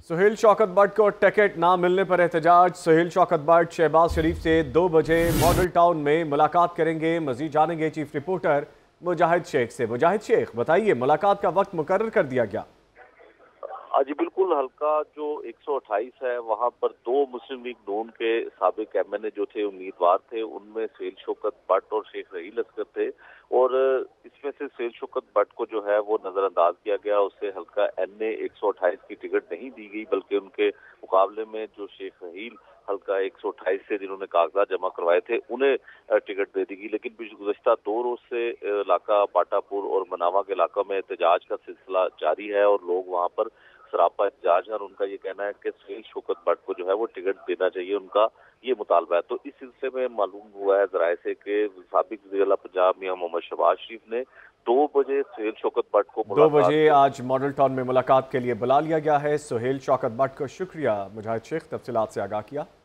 सुहेल शौकत बट को टिकट ना मिलने पर एहतजाज। सुहेल शौकत बट शहबाज शरीफ से 2 बजे मॉडल टाउन में मुलाकात करेंगे। मजीद जानेंगे चीफ रिपोर्टर मुजाहिद शेख से। मुजाहिद शेख बताइए, मुलाकात का वक्त मुकर्रर कर दिया गया? जी बिल्कुल। हल्का जो 128 है वहां पर 2 मुस्लिम लीग नून के साबिक एमएनए जो थे उम्मीदवार थे, उनमें सुहेल शौकत बट और शेख रहील असगर थे। और इसमें से सुहेल शौकत बट को जो है वो नजरअंदाज किया गया। उसे हल्का एनए 128 की टिकट नहीं दी गई, बल्कि उनके मुकाबले में जो शेख रहील हल्का 128 से जिन्होंने कागजात जमा करवाए थे उन्हें टिकट दे दी गई। लेकिन गुज़श्ता 2 रोज से इलाका बाटापुर और मनावा के इलाका में एहतजाज का सिलसिला जारी है और लोग वहां पर सरापा एहतजाज है। और उनका ये कहना है कि सुहेल शौकत बट को जो है वो टिकट देना चाहिए, उनका ये मुतालबा है। तो इस सिलसिले में मालूम हुआ है जराये से कि साबिक वज़ीर-ए-आला पंजाब मियां मोहम्मद शहबाज शरीफ ने 2 बजे सुहेल शौकत बट को 2 बजे आज मॉडल टाउन में मुलाकात के लिए बुला लिया गया है। सुहेल शौकत बट को शुक्रिया मुजाहिद शेख, तफसीलात से आगाह किया।